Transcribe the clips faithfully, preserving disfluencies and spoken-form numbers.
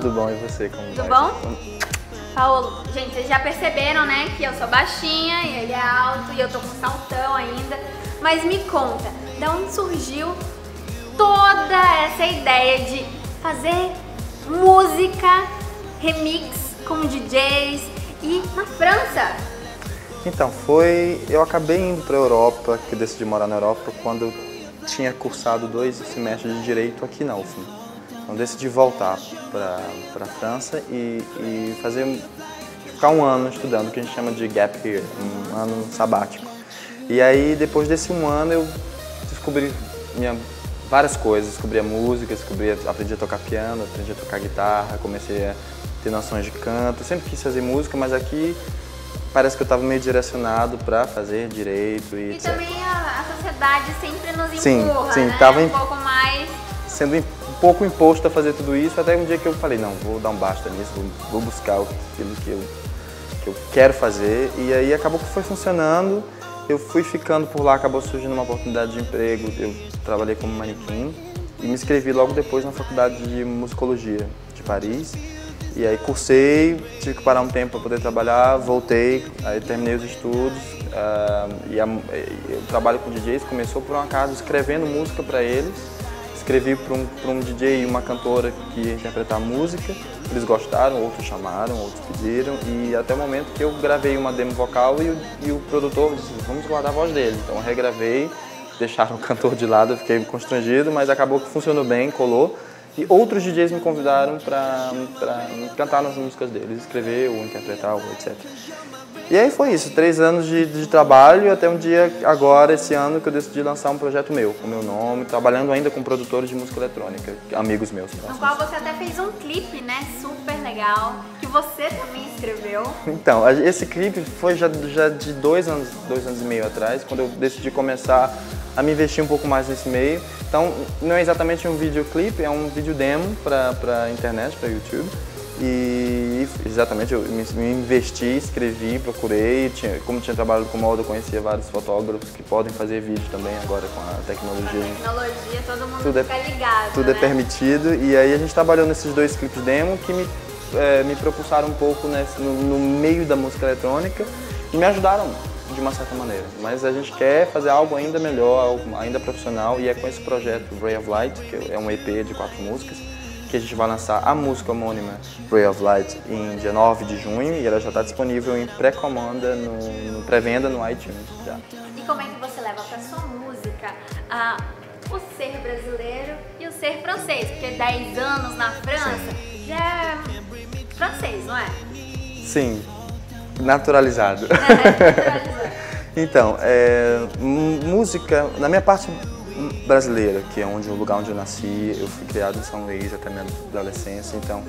Tudo bom, e você? Como Tudo vai? bom? Paulo, gente, vocês já perceberam, né, que eu sou baixinha e ele é alto e eu tô com saltão ainda. Mas me conta, de onde surgiu toda essa ideia de fazer música, remix com D Js e na França? Então, foi... Eu acabei indo para a Europa, que eu decidi morar na Europa, quando eu tinha cursado dois semestres de Direito aqui na U F M. Então, decidi voltar para a França e, e fazer... ficar um ano estudando, o que a gente chama de gap year, um ano sabático. E aí, depois desse um ano, eu descobri minha, várias coisas. Descobri a música, descobri, aprendi a tocar piano, aprendi a tocar guitarra, comecei a ter noções de canto. Eu sempre quis fazer música, mas aqui parece que eu estava meio direcionado para fazer direito e E etcétera. também a, a sociedade sempre nos Sim, empurra, sim, né? tava Um em- pouco mais... Sendo um pouco imposto a fazer tudo isso, até um dia que eu falei, não, vou dar um basta nisso, vou, vou buscar aquilo que eu, que eu quero fazer. E aí acabou que foi funcionando, eu fui ficando por lá, acabou surgindo uma oportunidade de emprego, eu trabalhei como manequim e me inscrevi logo depois na faculdade de musicologia de Paris. E aí cursei, tive que parar um tempo para poder trabalhar, voltei, aí terminei os estudos. Uh, e, a, e o trabalho com D Js começou por um acaso escrevendo música para eles. Escrevi para um, para um D J e uma cantora que ia interpretar música, eles gostaram, outros chamaram, outros pediram, e até o momento que eu gravei uma demo vocal e o, e o produtor disse, vamos guardar a voz dele. Então eu regravei, deixaram o cantor de lado, eu fiquei constrangido, mas acabou que funcionou bem, colou. E outros D Js me convidaram para cantar nas músicas deles, escrever ou interpretar, ou etcétera. E aí foi isso, três anos de, de trabalho, até um dia, agora, esse ano, que eu decidi lançar um projeto meu, com o meu nome, trabalhando ainda com produtores de música eletrônica, amigos meus. No qual você até fez um clipe, né, super legal, que você também escreveu. Então, esse clipe foi já, já de dois anos, dois anos e meio atrás, quando eu decidi começar a me investir um pouco mais nesse meio. Então, não é exatamente um videoclipe, é um vídeo demo para a internet, para YouTube. E exatamente, eu me, me investi, escrevi, procurei, tinha, como tinha trabalhado com moda, eu conhecia vários fotógrafos que podem fazer vídeo também agora com a tecnologia. Com a tecnologia, todo mundo tudo fica é, ligado, Tudo né? é permitido, e aí a gente trabalhou nesses dois clipes demo que me, é, me propulsaram um pouco nesse, no, no meio da música eletrônica e me ajudaram de uma certa maneira. Mas a gente quer fazer algo ainda melhor, algo ainda profissional, e é com esse projeto Ray of Light, que é um E P de quatro músicas, que a gente vai lançar a música homônima Ray of Light em dia nove de junho e ela já está disponível em pré-comanda, no, no pré-venda no iTunes já. E como é que você leva para sua música ah, o ser brasileiro e o ser francês? Porque dez anos na França Sim. já é francês, não é? Sim, naturalizado. É, naturalizado. Então, é, música, na minha parte brasileira, que é onde, o lugar onde eu nasci, eu fui criado em São Luís até minha adolescência, então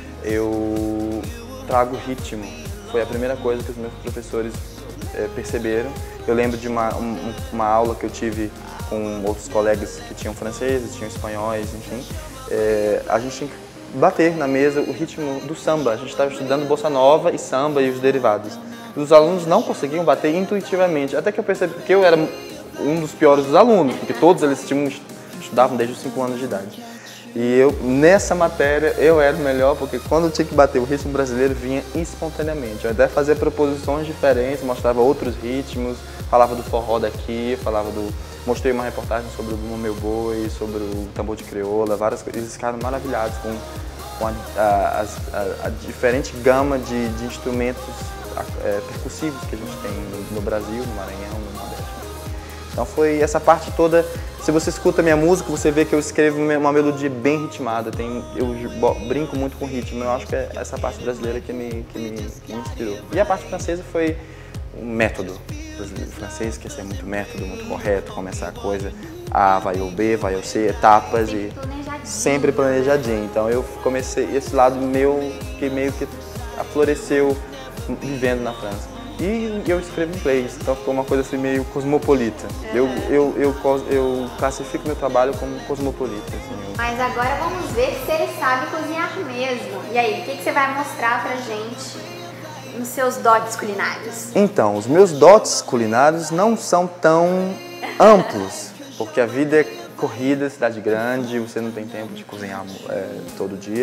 eu trago ritmo. Foi a primeira coisa que os meus professores é, perceberam. Eu lembro de uma, um, uma aula que eu tive com outros colegas que tinham franceses, tinham espanhóis, enfim. É, a gente tinha que bater na mesa o ritmo do samba. A gente estava estudando bossa nova e samba e os derivados. Os alunos não conseguiam bater intuitivamente, até que eu percebi que eu era um dos piores dos alunos, porque todos eles tinham, estudavam desde os cinco anos de idade. E eu, nessa matéria, eu era o melhor, porque quando eu tinha que bater o ritmo brasileiro, vinha espontaneamente. Eu até fazia proposições diferentes, mostrava outros ritmos, falava do forró daqui, falava do... Mostrei uma reportagem sobre o Meu Boi, sobre o tambor de crioula, várias coisas. Eles ficaram maravilhados com, com a, a, a, a diferente gama de, de instrumentos é, percussivos que a gente tem no, no Brasil, no Maranhão, no Nordeste. Então foi essa parte toda, se você escuta minha música, você vê que eu escrevo uma melodia bem ritmada, tem, eu brinco muito com ritmo, eu acho que é essa parte brasileira que me, que me, que me inspirou. E a parte francesa foi um método, o francês quer ser muito método, muito correto, começar a coisa A vai ao B, vai ao C, etapas e sempre planejadinho. Então eu comecei, esse lado meu que meio que afloresceu vivendo na França. E eu escrevo em inglês, então ficou uma coisa assim meio cosmopolita. É. Eu, eu, eu, eu classifico meu trabalho como cosmopolita. Assim, eu... Mas agora vamos ver se ele sabe cozinhar mesmo. E aí, o que, que você vai mostrar pra gente nos seus dotes culinários? Então, os meus dotes culinários não são tão amplos, porque a vida é corrida, cidade grande, você não tem tempo de cozinhar é, todo dia.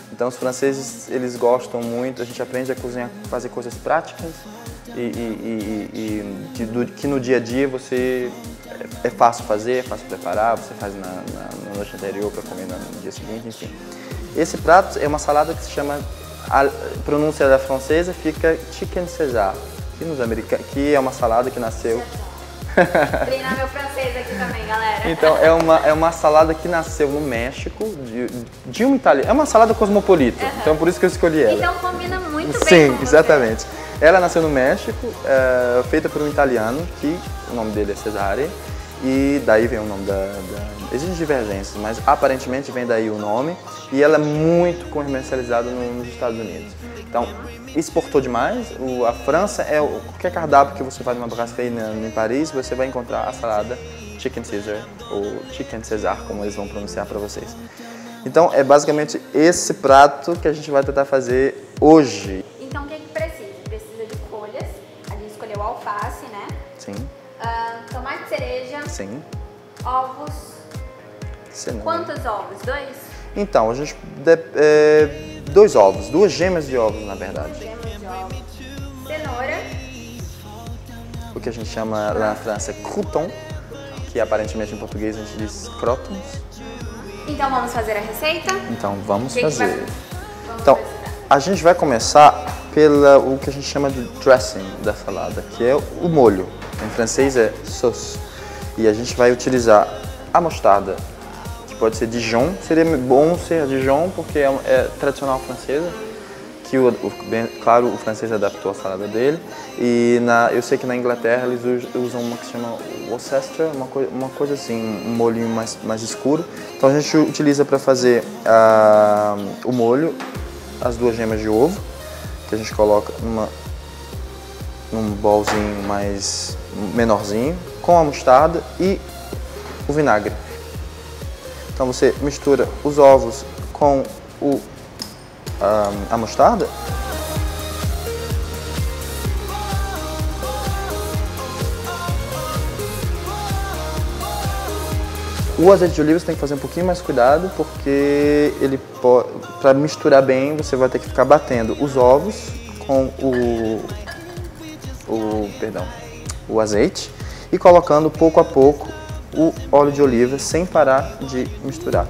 Então os franceses, eles gostam muito, a gente aprende a cozinhar, fazer coisas práticas e, e, e, e que, do, que no dia a dia você é, é fácil fazer, é fácil preparar, você faz na, na, na noite anterior para comer no dia seguinte, enfim. Esse prato é uma salada que se chama, a pronúncia da francesa fica chicken César, que, nos americanos, que é uma salada que nasceu... Treinar meu francês aqui também, galera. Então, é uma, é uma salada que nasceu no México, de, de um italiano. É uma salada cosmopolita, uhum. Então por isso que eu escolhi ela. Então combina muito bem Sim, com exatamente. você. Ela nasceu no México, é, feita por um italiano, que o nome dele é Cesare, e daí vem o nome da, da... Existem divergências, mas aparentemente vem daí o nome, e ela é muito comercializada no, nos Estados Unidos. Então, exportou demais. O, a França é o, qualquer cardápio que você vai numa brasserie em Paris, você vai encontrar a salada Chicken Caesar ou Chicken César, como eles vão pronunciar para vocês. Então é basicamente esse prato que a gente vai tentar fazer hoje. Então o que, que precisa? Precisa de folhas. A gente escolheu alface, né? Sim. Uh, tomate cereja. Sim. Ovos. Cenoura. Quantos ovos? Dois? Então a gente de, é, dois ovos, duas gemas de ovos, na verdade. Gemas de ovos. Cenoura. O que a gente chama lá na França crouton, que aparentemente em português a gente diz crotons. Então vamos fazer a receita? Então vamos que fazer. Que vai... vamos então precisar. A gente vai começar pela o que a gente chama de dressing da salada, que é o molho. Em francês é sauce. E a gente vai utilizar a mostarda, que pode ser Dijon. Seria bom ser Dijon porque é, é tradicional francesa, que o, o, bem, claro o francês adaptou a salada dele. E na, eu sei que na Inglaterra eles usam uma que se chama Worcester, uma, coi, uma coisa assim, um molhinho mais, mais escuro. Então a gente utiliza para fazer uh, o molho as duas gemas de ovo, que a gente coloca numa, num bolzinho mais menorzinho, com a mostarda e o vinagre. Então você mistura os ovos com o, a, a mostarda. O azeite de oliva você tem que fazer um pouquinho mais cuidado, porque ele para misturar bem você vai ter que ficar batendo os ovos com o, o, perdão, o azeite e colocando pouco a pouco o óleo de oliva sem parar de misturar.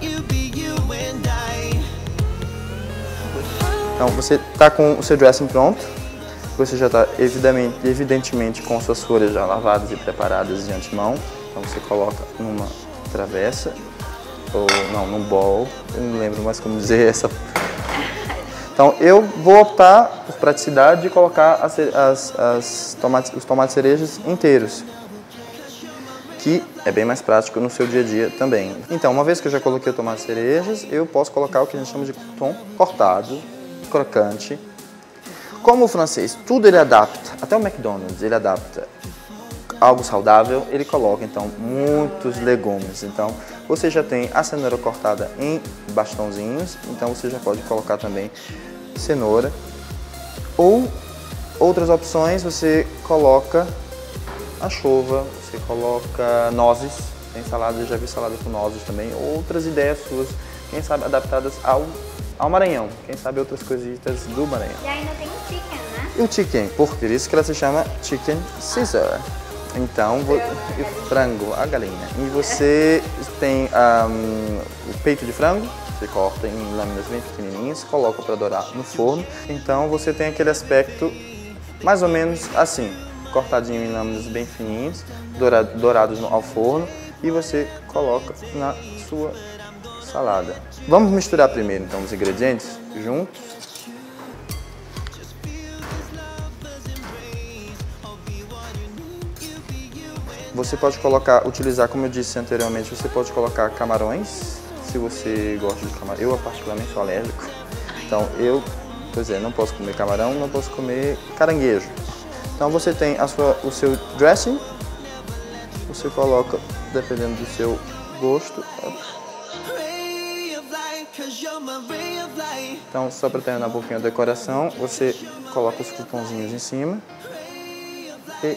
Então você está com o seu dressing pronto, você já está evidentemente, evidentemente com suas folhas já lavadas e preparadas de antemão, então você coloca numa travessa, ou não, num bowl, eu não lembro mais como dizer essa. Então eu vou optar por praticidade de colocar as, as, as tomates, os tomates cerejas inteiros, que é bem mais prático no seu dia a dia também. Então, uma vez que eu já coloquei o tomate cerejas, eu posso colocar o que a gente chama de crouton cortado, crocante. Como o francês, tudo ele adapta, até o McDonald's ele adapta algo saudável, ele coloca então muitos legumes. Então você já tem a cenoura cortada em bastãozinhos, então você já pode colocar também cenoura. Ou outras opções, você coloca anchova, você coloca nozes, tem salada, eu já vi salada com nozes também. Outras ideias suas, quem sabe adaptadas ao, ao Maranhão, quem sabe outras coisitas do Maranhão. E ainda tem o chicken, né? E o chicken, por isso que ela se chama Chicken Caesar. Então, vou, o frango, a galinha. E você tem um, o peito de frango, você corta em lâminas bem pequenininhas, coloca para dourar no forno. Então você tem aquele aspecto mais ou menos assim, cortadinho em lâminas bem fininhas, dourado, dourados ao forno, e você coloca na sua salada. Vamos misturar primeiro então os ingredientes juntos. Você pode colocar, utilizar, como eu disse anteriormente, você pode colocar camarões, se você gosta de camarão. Eu, particularmente, sou alérgico, então eu, pois é, não posso comer camarão, não posso comer caranguejo. Então você tem a sua, o seu dressing, você coloca, dependendo do seu gosto. Então, só para terminar um pouquinho a decoração, você coloca os croutonzinhos em cima e...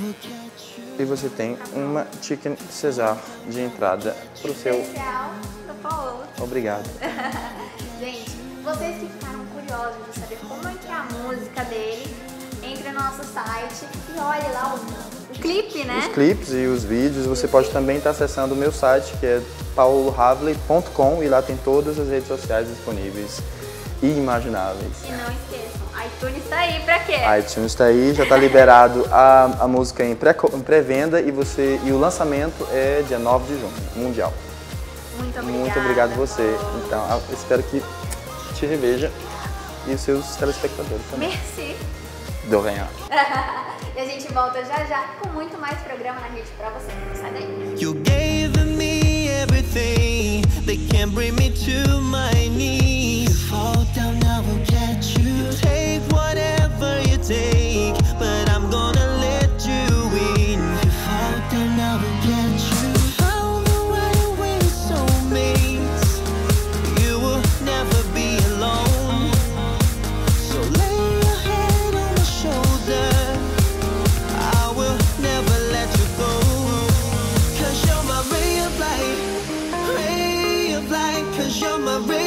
E você tem uma Chicken César de entrada para o seu... Especial pro Paulo. Obrigado. Gente, vocês que ficaram curiosos de saber como é que é a música dele, entre no nosso site e olhe lá o, o clipe, né? Os clipes e os vídeos. Você pode também estar acessando o meu site, que é paulo havley ponto com, e lá tem todas as redes sociais disponíveis e imagináveis. E não esqueçam, iTunes tá aí pra quê? iTunes está aí, já está liberado a, a música em pré- em pré-venda e, você, e o lançamento é dia nove de junho, mundial. Muito obrigada. Muito obrigado você. Paulo. Então, eu espero que te reveja e os seus telespectadores também. Merci. Do Renha. E a gente volta já já com muito mais programa na rede pra você. Não sai daí. You gave me everything. They can't bring me to my knees. You fall down, I will catch you. You take whatever you take, but I'm gonna let you in. You fall down, I will catch you. Found the right way, soulmates. You will never be alone. So lay your head on my shoulder. I will never let you go. Cause you're my ray of light, ray of light. Cause you're my ray